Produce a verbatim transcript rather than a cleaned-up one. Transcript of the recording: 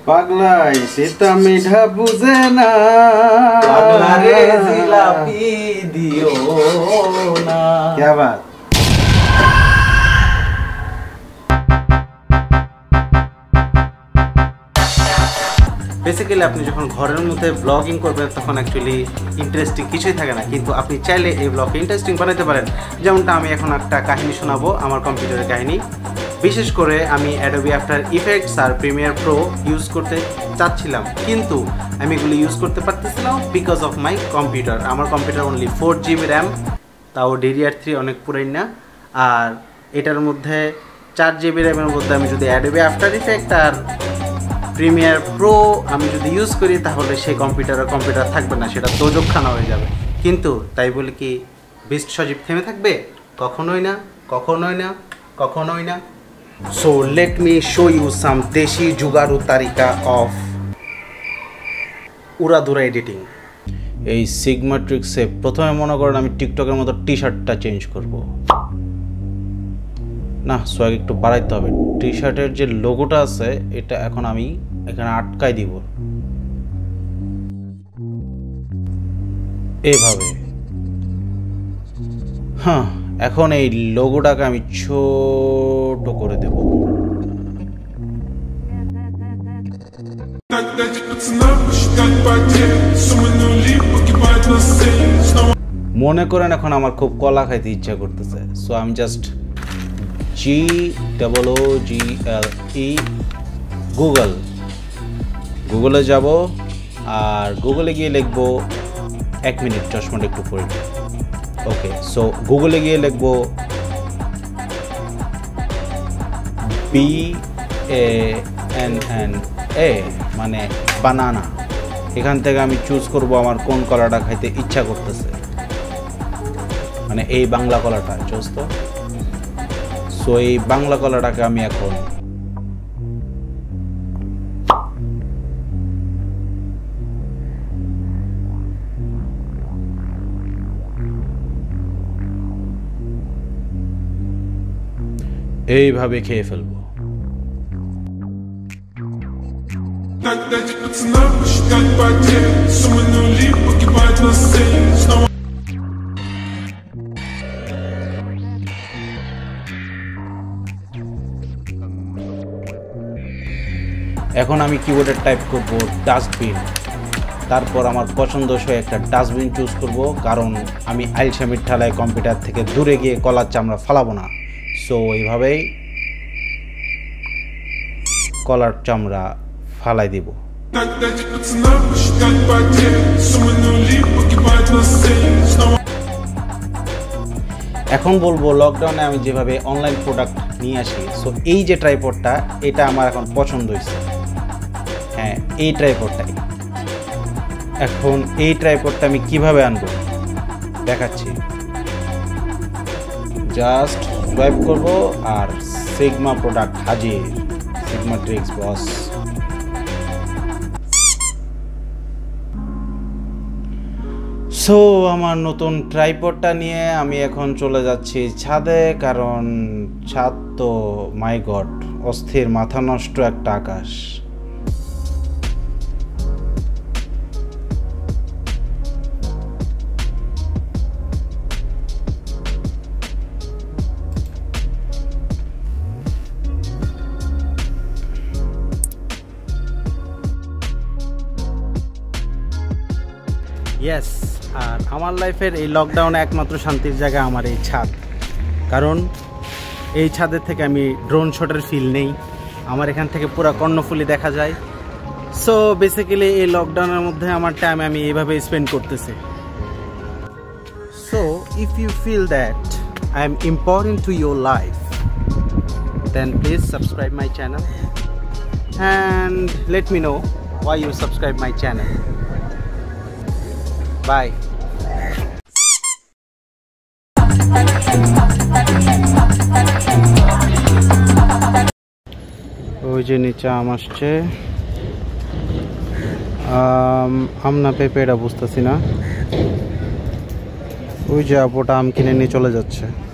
পাগলাই সেটা মিঠা বুঝে না, পাগলা রে জিলাপি দিও না। क्या बात। বেসিক্যালি আপনি যখন ঘরের মধ্যে ব্লগিং করবেন তখন অ্যাকচুয়ালি ইন্টারেস্টিং কিছুই থাকে না, কিন্তু আপনি চাইলে এই ব্লগকে ইন্টারেস্টিং বানাতে পারেন। যেমনটা আমি এখন একটা কাহিনী শোনাবো, আমার কম্পিউটারের কাহিনী। বিশেষ করে আমি অ্যাডোবি আফটার ইফেক্টস আর প্রিমিয়ার প্রো ইউজ করতে চাচ্ছিলাম, কিন্তু আমি এগুলো ইউজ করতে পারতেছিলাম বিকজ অফ মাই কম্পিউটার। আমার computer only four GB RAM, তাও ডিডিআর থ্রি অনেক পুরাই না। আর এটার মধ্যে চার জিবি র্যামের মধ্যে আমি যদি অ্যাডোবি আফটার ইফেক্ট আর প্রিমিয়ার প্রো আমি যদি ইউজ করি তাহলে সেই কম্পিউটারের কম্পিউটার থাকবে না, সেটা দোজকখানা হয়ে যাবে। কিন্তু তাই বলে কি বিস্ট সজীব থেমে থাকবে? কখনোই না, কখনোই না, কখনোই না। So let me show you some দেশি জুগাড়ু তারিকা অফ উড়াধুরা এডিটিং। এই সিগমা ট্রিক্সে প্রথমে মনে করেন আমি টিকটকের মতো টি শার্টটা চেঞ্জ করব না, সোয়াগ একটু বাড়াইতে হবে। টি শার্টের যে লোগোটা আছে এটা এখন আমি এখানে আটকাই দিব এইভাবে। হ্যাঁ, এখন এই লোগোটাকে আমি ছোট করে দেব। মনে করেন এখন আমার খুব কলা খাইতে ইচ্ছা করতেছে, সো আমি just G double O G L E Google গুগলে যাব আর গুগলে গিয়ে লিখবো, এক মিনিট চশমাটা একটু পড়ে। ওকে, সো গুগলে গিয়ে লিখবো B A N N A মানে বানানা। এখান থেকে আমি চুজ করব আমার কোন কলাটা খাইতে ইচ্ছা করতেছে, মানে এই বাংলা কলাটা চুজ। তো সো এই বাংলা কলাটাকে আমি এখন এইভাবে খেয়ে ফেলবো। এখন আমি কিবোর্ডে টাইপ করব ডাস্টবিন, তারপর আমার পছন্দসই একটা ডাস্টবিন চুজ করব, কারণ আমি আইলসামির ঠালায় কম্পিউটার থেকে দূরে গিয়ে কলার চামড়া ফালাবো না। সো এইভাবেই কলার চামড়া ফালাই দিব। এখন বলবো লকডাউনে আমি যেভাবে অনলাইন প্রোডাক্ট নিয়ে আসি, সো এই যে ট্রাইপডটা এটা আমার এখন পছন্দ হয়েছে। হ্যাঁ, এই ট্রাইপডটাই। এখন এই ট্রাইপডটা আমি কিভাবে আনবো দেখাচ্ছি। জাস্ট সোয়াইপ করব আর সিগমা প্রোডাক্ট হাজির, সিগমা ট্রিক্স বস। সো আমার নতুন ট্রাইপডটা নিয়ে আমি এখন চলে যাচ্ছি ছাদে, কারণ ছাদ তো মাই গড অস্থির মাথা নষ্ট একটা আকাশ। ইয়েস, আর আমার লাইফের এই লকডাউনে একমাত্র শান্তির জায়গা আমার এই ছাদ, কারণ এই ছাদের থেকে আমি ড্রোন শটের ফিল নেই, আমার এখান থেকে পুরো কর্ণফুলি দেখা যায়। সো বেসিক্যালি এই লকডাউনের মধ্যে আমার টাইম আমি এইভাবে স্পেন্ড করতেছি। So if you feel that I am important to your life, then please subscribe my channel and let me know why you subscribe my channel. Bye. ওই যে নিচে আম আসছে, আম না পেঁপে এটা বুঝতেছি না। ওই যে আপুটা আম কিনে নিয়ে চলে যাচ্ছে।